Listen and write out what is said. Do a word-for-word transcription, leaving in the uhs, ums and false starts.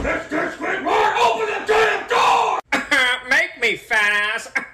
Mister Squidward, open the damn door! Make me fast.